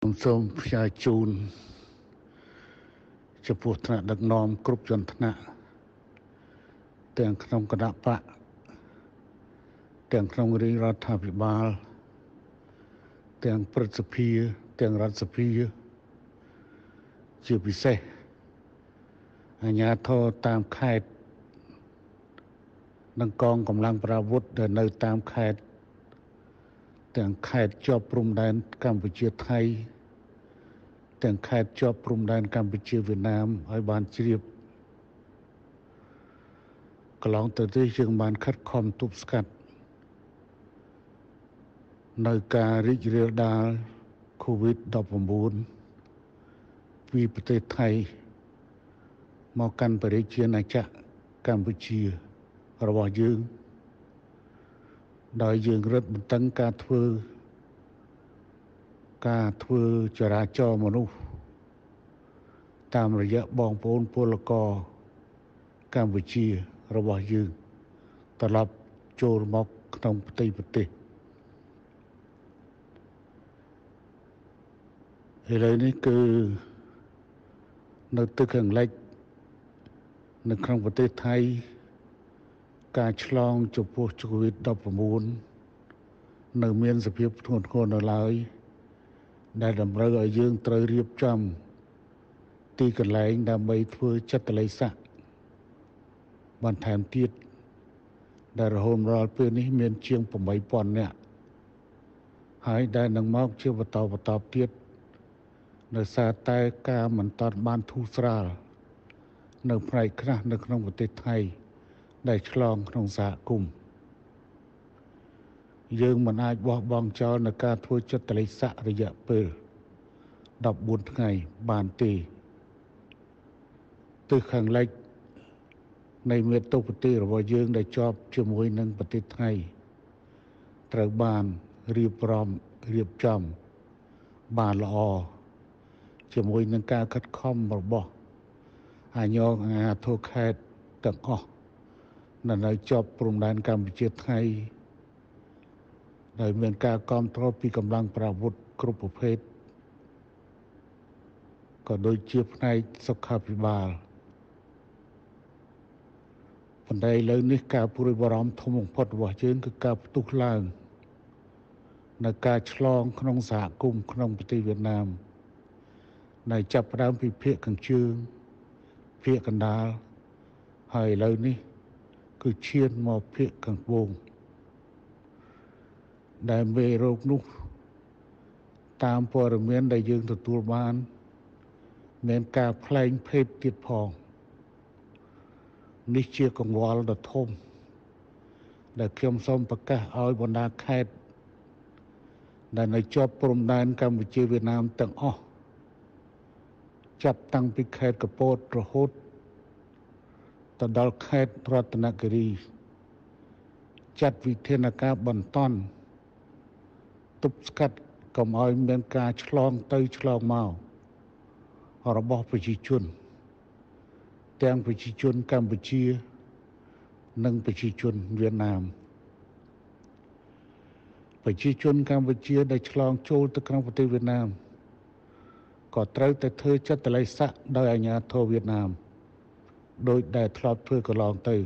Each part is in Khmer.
ខ្ញុំសូមផ្សាយជូនចំពោះថ្នាក់ដឹកនាំគ្រប់ជាន់ថ្នាក់ទាំងក្នុងគណៈបកទាំងក្នុងរាជរដ្ឋាភិបាលទាំងព្រឹទ្ធសភាទាំងរដ្ឋសភាជាពិសេសអាជ្ញាធរតាមខេត្តនិងកងកម្លាំងប្រដាប់អាវុធដែលនៅតាមខេត្តទាំងខេត្តជាប់ព្រំដែនកម្ពុជាថៃទាំងខេត្តជាប់ព្រំដែនកម្ពុជាវៀតណាមឲ្យបានជ្រាបកន្លងទៅនេះយើងបានខិតខំទប់ស្កាត់នៅការរីករាលដាល COVID-19 ពីប្រទេសថៃមកកាន់ប្រជាណាចក្រកម្ពុជារបស់យើងដោយយើងរឹតបន្តឹងការធ្វើចរាចរណ៍មនុស្សតាមរយៈបងប្អូនពលករកម្ពុជារបស់យើងត្រឡប់ចូលមកក្នុងប្រទេសឥឡូវនេះគឺនៅទឹកខាងលិចនៅក្នុងប្រទេសថៃការឆ្លងចំពោះ COVID-19 នៅមានសភាពធ្ងន់ធ្ងរនៅឡើយដែលតម្រូវឲ្យយើងត្រូវរៀបចំទីកន្លែងដើម្បីធ្វើចិត្តលេខស័ក្តិបន្ថែមទៀតដែលរហូតដល់ពេលនេះមានជាង 8,000 នាក់ហើយដែលនឹងមកជាបន្តទៀតដោយសារតែការមិនតាន់បានធូរស្រាលនៅផ្នែកខ្លះនៅក្នុងប្រទេសថៃដែលឆ្លងក្នុងសហគមន៍យើងមិនអាចបោះបង់ចោលនៅការធ្វើចិត្តលេខស័ក្តិរយៈពេល14ថ្ងៃបានទេទិសខាងលិចនៃមាតុប្រទេសរបស់យើងដែលជាប់ជាមួយនឹងប្រទេសថៃត្រូវបានរៀបចំបានល្អជាមួយនឹងការខិតខំរបស់អាជ្ញាធរខេត្តទាំងអស់នៅជាប់ព្រំដែនកម្ពុជាថៃដែលមានការគាំទ្រពីកម្លាំងប្រដាប់អាវុធគ្រប់ប្រភេទក៏ដូចជាផ្នែកសុខាភិបាលប៉ុន្តែឥឡូវនេះការព្រួយបារម្ភធំបំផុតរបស់យើងគឺការផ្ទុះឡើងនៅការឆ្លងក្នុងសហគមន៍ក្នុងប្រទេសវៀតណាមដែលចាប់ផ្ដើមពីភាគខាងជើងភាគកណ្ដាលហើយឥឡូវនេះគឺឈានមកភាគខាងត្បូងដែលមេរោគនោះតាមព័ត៌មានដែលយើងទទួលបានមានការផ្លែងភេទទៀតផងនេះជាកង្វល់ដ៏ធំដែលខ្ញុំសូមប្រកាសឲ្យបណ្ដាខេត្តដែលនៅជាប់ព្រំដែនកម្ពុជាវៀតណាមទាំងអស់ចាប់តាំងពីខេត្តកពតរហូតទៅដល់ខេត្តរតនគិរីចាត់វិធានការបន្តទប់ស្កាត់កុំឲ្យមានការឆ្លងទៅឆ្លងមករបស់ប្រជាជនទាំងប្រជាជនកម្ពុជានិងប្រជាជនវៀតណាមប្រជាជនកម្ពុជាដែលឆ្លងចូលទៅក្នុងប្រទេសវៀតណាមក៏ត្រូវតែធ្វើចិត្តលេខស័ក្តិដោយអាជ្ញាធរវៀតណាមដោយដែលធ្លាប់ធ្វើកន្លងទៅ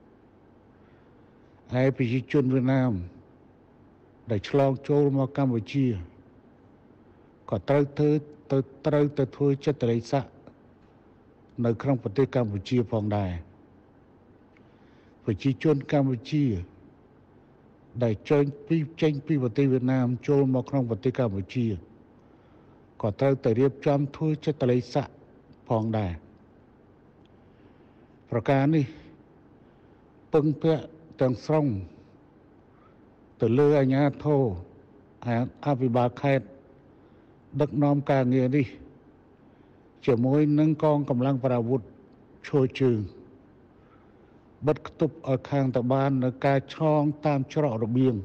ហើយប្រជាជនវៀតណាមដែលឆ្លងចូលមកកម្ពុជាក៏ត្រូវទៅធ្វើចិត្តលេខស័ក្តិនៅក្នុងប្រទេសកម្ពុជាផងដែរប្រជាជនកម្ពុជាដែលចេញពីប្រទេសវៀតណាមចូលមកក្នុងប្រទេសកម្ពុជាក៏ត្រូវតែរៀបចំធ្វើចិត្តលេខស័ក្តិផងដែរប្រការនេះពឹងពាក់ទាំងស្រុងទៅលើអាជ្ញាធរអភិបាលខេត្តដឹកនាំការងារនេះជាមួយនឹងកងកម្លាំងប្រដាប់អាវុធឈរជើងបិទគប់ឲ្យខាងតបាននៅការឆ្លងតាមច្រករបៀង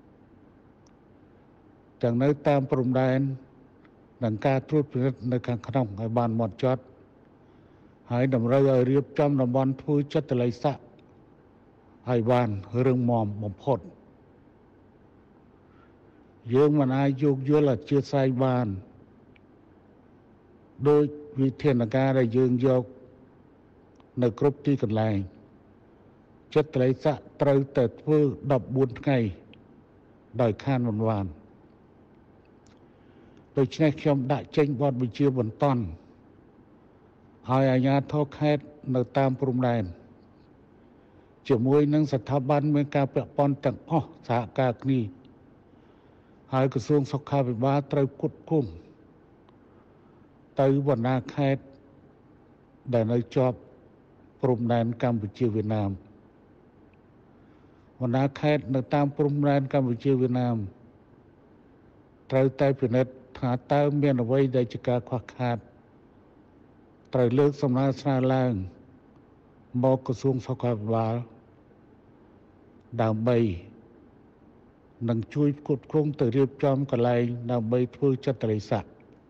ទាំងនៅតាមព្រំដែននិងការត្រួតពិនិត្យនៅខាងក្នុងឲ្យបានហ្មត់ចត់ហើយតម្រូវឲ្យរៀបចំតំបន់ធ្វើចិត្តលេខស័ក្តិឲ្យបានរឹងមាំបំផុតយើងមិនអាចយោគយល់អធិស្ឋានបានโดยวิธีการได้ยืงยกในกรุ๊ปที่กันแรงจัดเลยจะเติร์ดแต่เพื่อดับบุญไงโดยข้านวานโดยใช้ขยมได้เจงบอดวิจิบนต้นให้อาญาทอกแคดในตามปรุมแดนจะมวยนังสถาบันเมืองการเปรียบปอนต่างสากากนี้ให้กระทรวงสุขาภิบาลเตรียมกุดกุ้มไต้หวันนาแคดได้ในจอบปรุมแดนกัมพูชีเวียดนามวันนาแคดในตามปรุมแดนกัมพูชีเวียดนามไตรไต้พินิจหาเต้าเมียนเอาไว้ได้จากการควักขาดไตรเลือกสำนักสนาล่างบอกกระทรวงสุขาภิบาลดาวใบนังช่วยกดโครงแต่เรียบจอมกันเลยดาวใบทั่วจัตริสัก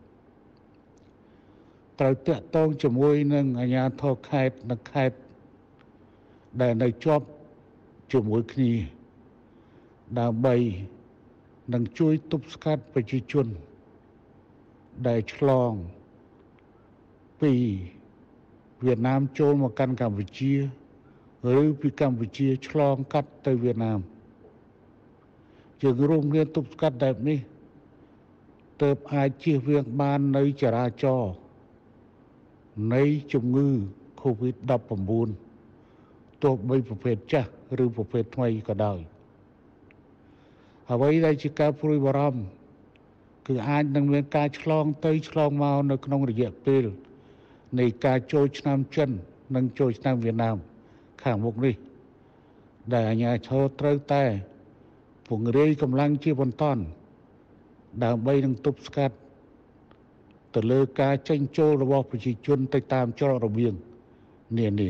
ไตรเตะต้องจมวยนังอาญาทอแคดนักแคดได้ในจอบจมวยขีดาวใบนังช่วยตุบสกัดประชาชนได้ฉลองปีเวียดนามโจมกันกัมพูชีหรือปีกัมพูชีฉลองกัดในเวียดนามจึงร่วมเรียนตุบสกัดแบบนี้เติบอาชีพเวียงบานในจราจรในจุงือโควิด-19ตัวใบประเภทจ้าหรือประเภทใหม่ก็ได้เอาไว้ได้จากการปริวารมคืออาจดำเนินการฉลองเตยฉลองมาในขนมระยะปีในการโจชนามจันนังโจชนามเวียดนามข้างมุกนี้ได้อาญาโชว์เตยแต่ผงเรยกำลังชีบนต้นดาวใบนังตุบสกัดแต่เลือกการเจ้งโจระบบประชาชนติดตามเจ้าระเบียงเนี่ย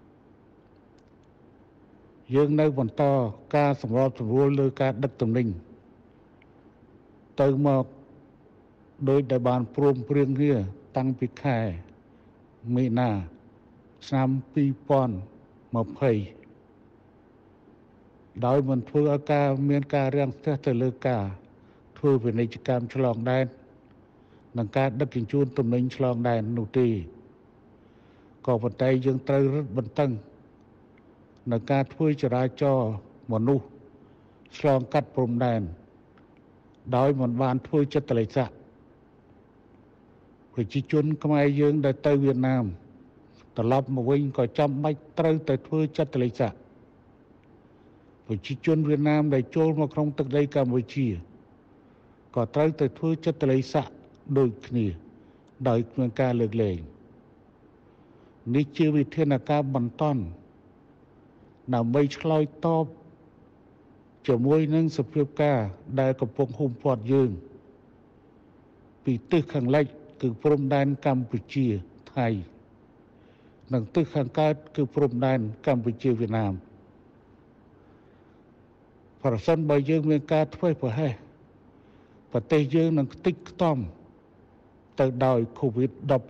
ยังในบนต่อการสำรวจสำรวจเลือกการดักตำแหน่งเติมมาโดยได้บานพรมเปรียงเรือตั้งปีแค่มีนาสามปีปอนมาเพยโดยมันทั่วอาการเมียนการเรื่องเทเลือกการทั่วเป็นกิจกรรมฉลองแดนนังการดักกินจูนตำแหน่งฉลองแดนนุตีก่อปัจจัยยังเตยรถบรรทังในการช่วยจราจรมนุษย์ฉลองกัดพรมแดนโดยมันวานช่วยจัตริจักประชาชนขมายยังได้เตยเวียดนามตลอดมาวิ่งก็จำไม่เตยแต่ช่วยจัตริจักประชาชนเวียดนามได้โจมมาครองตึกใดกัมพูชีก็เตยแต่ช่วยจัตริจักโดยนี้โดยเมืองการเลือกเล่งนี่ชื่อวิธีการบรรทัดนำไปฉลอยตอบจะมวยนั่งสเปียบกาได้กับพงหุ่มปอดยืงปีตึกข้างเล็กคือพรมแดนกัมพูชีไทยหนังตึกข้างใกล้คือพรมแดนกัมพูชีเวียดนามประสานใบยืงเมืองการช่วยเพื่อให้ประเทศยืงหนังติ๊กต้อมแต่ดอยโควิด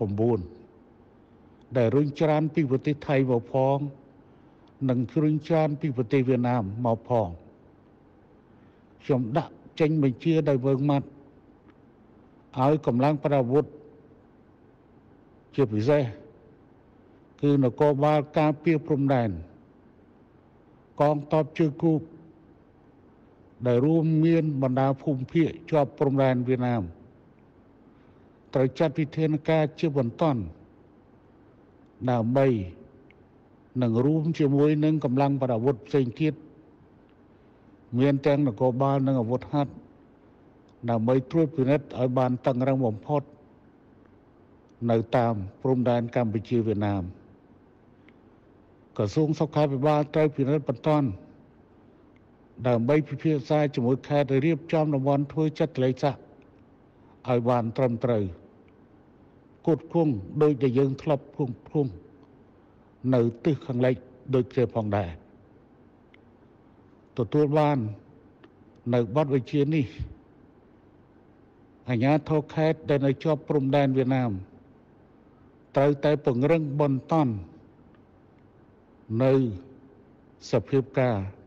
-19ได้รุ่งจรานปีประเทศไทยมาพองหนังรุ่งจรานปีประเทศเวียดนามมาพองชมดักเจงไม่เชื่อได้เบิ่งมัดเอากำลังประวุธเชื่อพิเศษคือนกบาลการเปียพรมแดนกองทัพชื่อกุได้ร่วมเมียนบรรดาภูมิเพียชอบพรมแดนเวียดนามตรจัดพิธีการชื่อบนต้นดาวใบหนึ่งรูมช่วยหนึ่งกำลังประวุธเสียงคิดเมียนแตงนกบาลหนึ่งอาวุธหัดดาวใบตรวจพินิจไอบานตั้งรังบ่มพดในตามพรมแดนกัมพูชีเวียดนามกระทรวงสุขาภิบาลตรวจพินิจบนต้นดาวใบพิพิธภัณฑ์จมูกแค่ได้เรียบจอมนวันถ้วยจัดเลยจักไอบานตรมเตยกดคงโดยจะยังทลบพุ่งในตึกข้างเล็กโดยเจ็บพองได้ตัวบ้านในบ้านวิเชียนี่อาญาโทแคสได้ในชอบพรมแดนเวียดนามไตรแต่ปงเรื่องบนต้นในสเปียบกา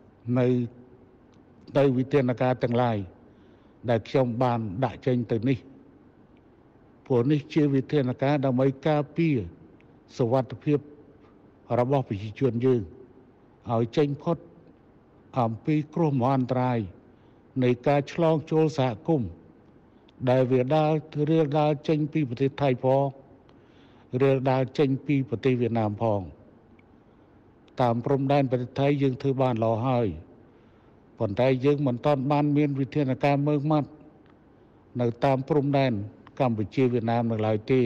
ในวิทยาการต่างหลายได้ชมบานได้เจนตัวนี้ព្រោះនេះជាវិធានការដើម្បីការពារសុវត្ថិភាពរបស់ប្រជាជនយើងឲ្យចេញផុតអំពីគ្រោះមហន្តរាយនៃការឆ្លងចូលសហគមន៍ដែលវារៀលដាលចេញពីប្រទេសថៃផងរៀលដាលចេញពីប្រទេសវៀតណាមផងតាមព្រំដែនប្រទេសថៃយើងធ្វើបានល្អហើយប៉ុន្តែយើងមិនទាន់បានមានវិធានការមើងម៉ាត់នៅតាមព្រំដែនកម្ពុជាវៀតណាមនៅឡើយទេ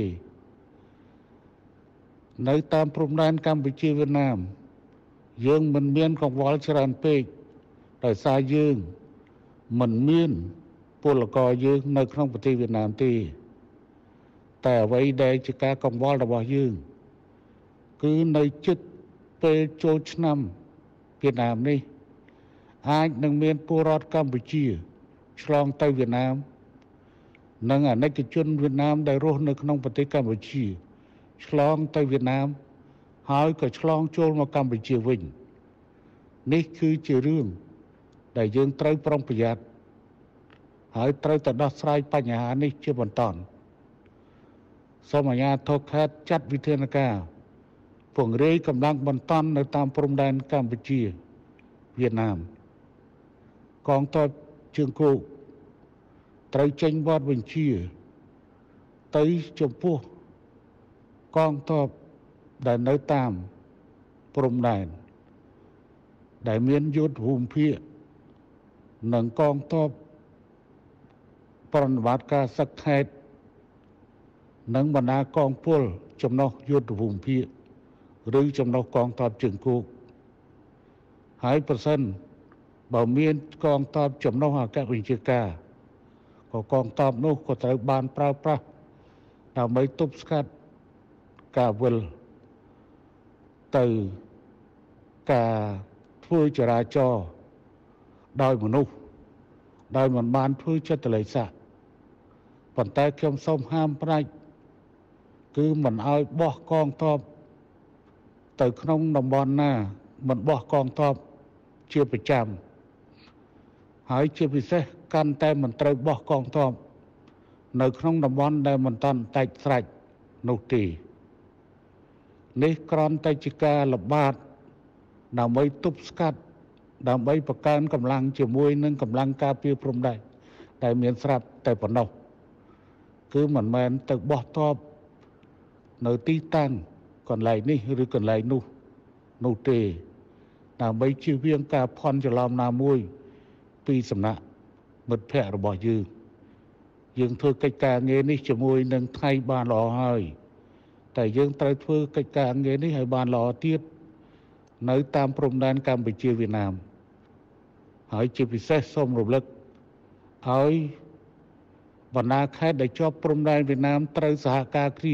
នៅតាមព្រំដែនកម្ពុជាវៀតណាមយើងមិនមានកង្វល់ច្រើនពេកដោយសារយើងមិនមានពលករយើងនៅក្នុងប្រទេសវៀតណាមទេតែអ្វីដែលជាការកង្វល់របស់យើងគឺនៅជិតពេលចូលឆ្នាំវៀតណាមនេះអាចនឹងមានពលរដ្ឋកម្ពុជាឆ្លងទៅវៀតណាមនិងអាណិកជនវៀតណាមដែលរស់នៅក្នុងប្រទេសកម្ពុជាឆ្លងទៅវៀតណាមហើយក៏ឆ្លងចូលមកកម្ពុជាវិញនេះគឺជារឿងដែលយើងត្រូវប្រុងប្រយ័ត្នហើយត្រូវតែដោះស្រាយបញ្ហានេះជាបន្តសូមអាជ្ញាធរខេត្តចាត់វិធានការពង្រាយកម្លាំងបន្តនៅតាមព្រំដែនកម្ពុជាវៀតណាមកងទ័ពជើងគោកត្រូវចេញបទបញ្ជាទៅចំពោះកងទ័ពដែលនៅតាមព្រំដែនដែលមានយុទ្ធភូមិភាគនិងកងទ័ពប្រតិបត្តិការសឹកខេត្តនិងបណ្ដាកងពលចំណុះយុទ្ធភូមិភាគឬចំណុះកងទ័ពជើងគោកហើយប្រសិនបើមានកងទ័ពចំណុះអគ្គវិជ្ជាការក៏កងទ័ពនោះក៏ត្រូវបានប្រើប្រាស់ដើម្បីទប់ស្កាត់ការវិលទៅការធ្វើចរាចរណ៍ដោយមនុស្សដោយមិនបានធ្វើចិត្តលេខស័កប៉ុន្តែខ្ញុំសូមហាមផ្ដាច់គឺមិនអោយបោះកងទ័ពទៅក្នុងតំបន់ណាមិនបោះកងទ័ពជាប្រចាំហើយជាពិសេសកាន់តែមិនត្រូវបោះកងទ័ពនៅក្នុងតំបន់ដែលមិនតាន់ដាច់ស្រេចនោះទេនេះគ្រាន់តែជាការល្បាតដើម្បីទប់ស្កាត់ដើម្បីបង្កើនកម្លាំងជាមួយនឹងកម្លាំងការពារព្រំដែនដែលមានស្រាប់តែប៉ុណ្ណោះគឺមិនមែនទៅបោះទ័ពនៅទីតាំងកន្លែងនេះឬកន្លែងនោះទេដើម្បីជៀសវាងការភ័ន្តច្រឡំណាមួយពីសំណាក់មិត្តភ័ក្តិរបស់យើងធ្វើកិច្ចការងារនេះជាមួយនឹងថៃបានល្អហើយតែយើងត្រូវធ្វើកិច្ចការងារនេះឲ្យបានល្អទៀតនៅតាមព្រំដែនកម្ពុជាវៀតណាមហើយជាពិសេសសូមរំលឹកឲ្យបណ្ដាខេត្តដែលជាប់ព្រំដែនវៀតណាមត្រូវសហការគ្នា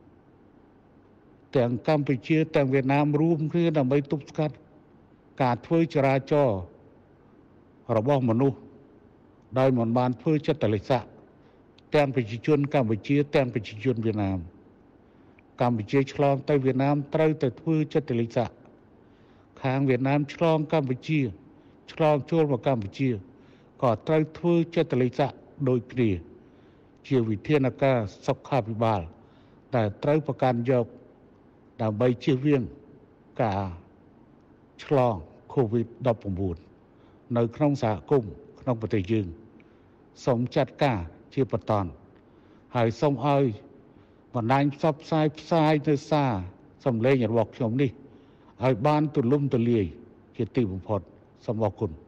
ទាំងកម្ពុជាទាំងវៀតណាមរួមគ្នាដើម្បីទប់ស្កាត់ការធ្វើចរាចរណ៍របស់មនុស្សដោយមិនបានធ្វើចិត្តលេខស័កទាំងប្រជាជនកម្ពុជាទាំងប្រជាជនវៀតណាមកម្ពុជាឆ្លងទៅវៀតណាមត្រូវតែធ្វើចិត្តលេខស័កខាងវៀតណាមឆ្លងកម្ពុជាឆ្លងចូលមកកម្ពុជាក៏ត្រូវធ្វើចិត្តលេខស័កដូចគ្នាជាវិធានការសុខាភិបាលតែត្រូវប្រកាន់យកដើម្បីជៀសវាងការឆ្លង COVID-19 នៅក្នុងសហគមន៍ក្នុងប្រទេសយើងសូមចាត់ការជាបន្តហើយសូមឲ្យបណ្ដាញផ្សព្វផ្សាយទៅសារសម្លេងរបស់ខ្ញុំនេះឲ្យបានទូលំទូលាយជាទីបំផុតសូមអរគុណ